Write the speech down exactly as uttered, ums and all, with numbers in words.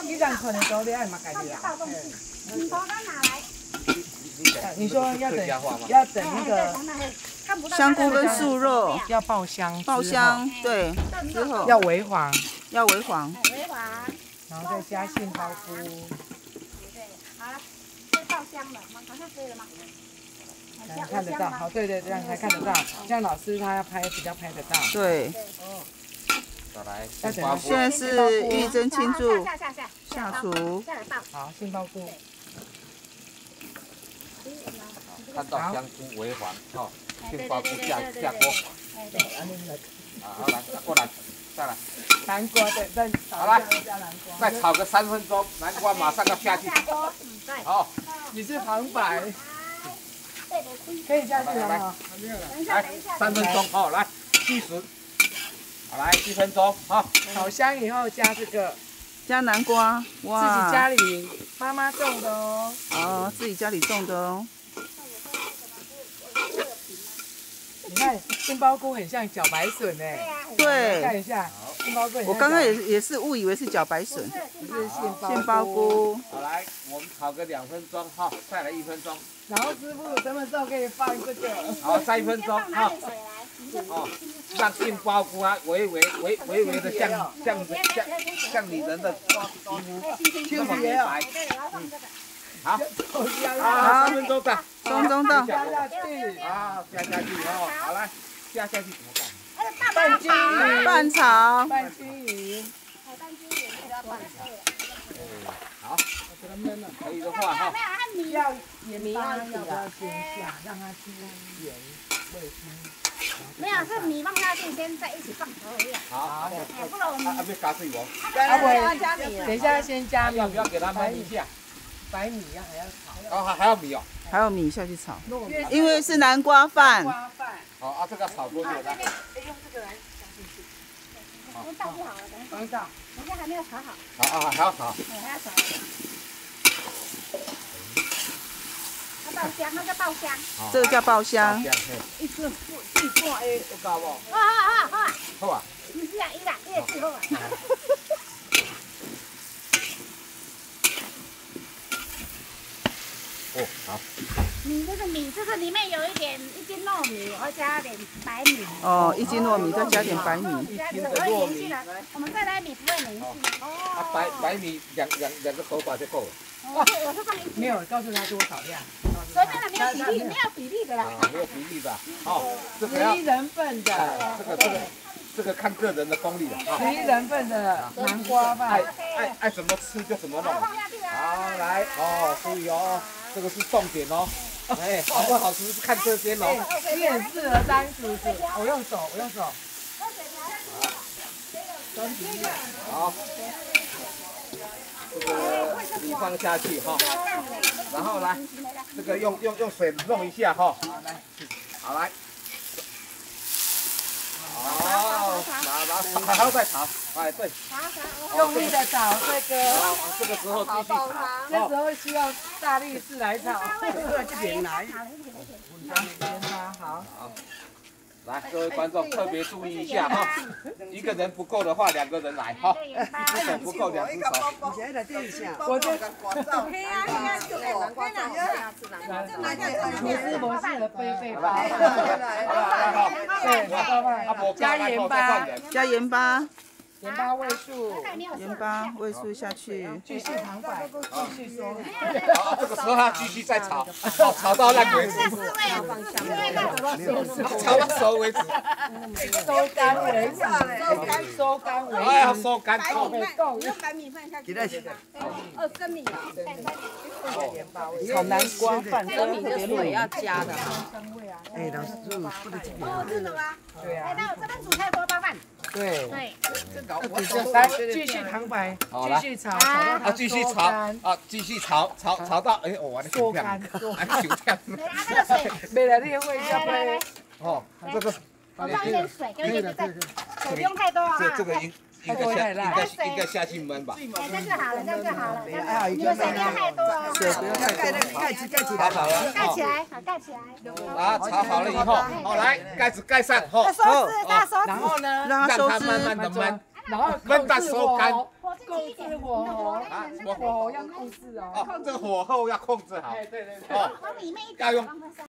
你让可能都得爱嘛改的呀。 你头刚拿来。 你说要等要等那个香菇跟素肉要爆香， 爆香，对，之后要微黄， 要微黄， 微黄， 然后再加杏鲍菇。 对，好了，会爆香了，好像可以了吗？ 看得到，好，对对，这样才看得到，这样老师他要拍比较拍得到。 对。 再来， 现在是玉珍庆祝下下下下厨。 好，杏鲍菇。 看到香菇微黄，哦，杏鲍菇下下锅。 哎对。 啊，好来，过来，再来。 南瓜对，再好来，再炒个三分钟，南瓜马上要下去。好， 你是旁白。可以下去了哈。 来，三分钟，好，来计时。好，来一分钟，好。 炒香以后加这个。 加南瓜，哇！ 自己家里妈妈种的哦。 哦，自己家里种的哦。 你看杏鲍菇很像茭白笋哎。 对。 看一下，杏鲍菇。 我刚刚也也是误以为是茭白笋。 不是杏鲍菇。 好，来，我们炒个两分钟，哈，再来一分钟。 然后师傅什么时候可以放这个？ 好，再一分钟，哈。哦，让杏鲍菇啊，微微微微微的像像像像女人的皮肤这么美白。好，好，三分钟到， 中中到。 加下去， 好，加下去哦，好来，加下去怎么办？ 拌均匀， 拌炒， 拌均匀。 拌均匀，不要拌好，可以的话哈， 要盐巴要不要先下，让它出盐味腥。 没有，是米放下去，先再一起放而已。 好， 不然我们啊，别加水哦。 啊不，等一下先加米， 要不要给它焖一下？ 白米要还要炒。 哦，还还要米哦。 还有米下去炒，因为是南瓜饭。 好啊，这个炒多久的？ 用这个来加进去。 先倒就好了，等一下。 刚倒。 等一下还没有炒好。 好啊，还要炒。 对，还要炒。爆香，那叫爆香。 这个叫爆香。 一次一半 A 有够无？ 好啊好啊好啊。 好啊。 不是啊，伊啦，伊也是好啊。 哦，好。 米这个米，这个里面有一点一斤糯米，我要加点白米。 哦，一斤糯米再加点白米。 加点糯米。我们再来米不会粘性。 哦。啊，白白米两两两个手把就够了。 我是我是放一斤。 没有，告诉他多少量。 随便的，没有比例，没有比例的啦。 啊，没有比例的。哦，这个要十一人份的。 这个这个这个看个人的功力了。 十一人份的南瓜饭。 爱爱爱怎么吃就怎么弄。好，来哦，注意哦，这个是重点哦。哎，好不好吃是看这边哦。 你很适合当主持，我用手，我用手。 好。这个米放下去哈，然后来，这个用用用水弄一下哈，好来，好，然后还要再炒，哎对， 用力的炒这个， 这个时候继续炒， 这时候需要大力士来炒， 这边来， 盐巴好。 来，各位观众特别注意一下哈，一个人不够的话，两个人来哈，一只手不够，两只手。 我这， 嘿呀嘿呀，就来南瓜酱， 厨师模式的贝贝包， 对， 加盐巴， 加盐巴， 盐巴味素， 盐巴味素下去， 继续旁白，继续说。 好，这个时候他继续再炒，炒炒到烂为止，炒到熟为止， 收干为止，收干收干为止， 哎呀，收干够。 够，用白米饭下去。二升米啊， 炒南瓜饭， 这米的水要加的。 哎，老师，不能这边。 哦，真的吗？ 对啊。 哎，那我这边煮菜锅包饭。 对。 对。 来，继续旁白，继续炒， 啊，继续炒，啊，继续炒，炒炒到，哎，我的手干，哎，手干。 没来练会要不然。 哦，这个。 我放一点水，给我一点再，水不用太多啊。 这这个应应该下应该应该下去焖吧。 哎，这样就好了，这样就好了。你们水不要太多啊。 水不要太多。 盖起盖起炒好了。 盖起来，好，盖起来。 啊，炒好了以后，好来盖子盖上，好。 收拾，大收拾。 然后呢， 让它收汁， 慢慢的焖， 然后焖到收干。 控制火候啊， 火候要控制哦。 哦，这个火候要控制好。 哎，对对对。 哦， 往里面一要用往上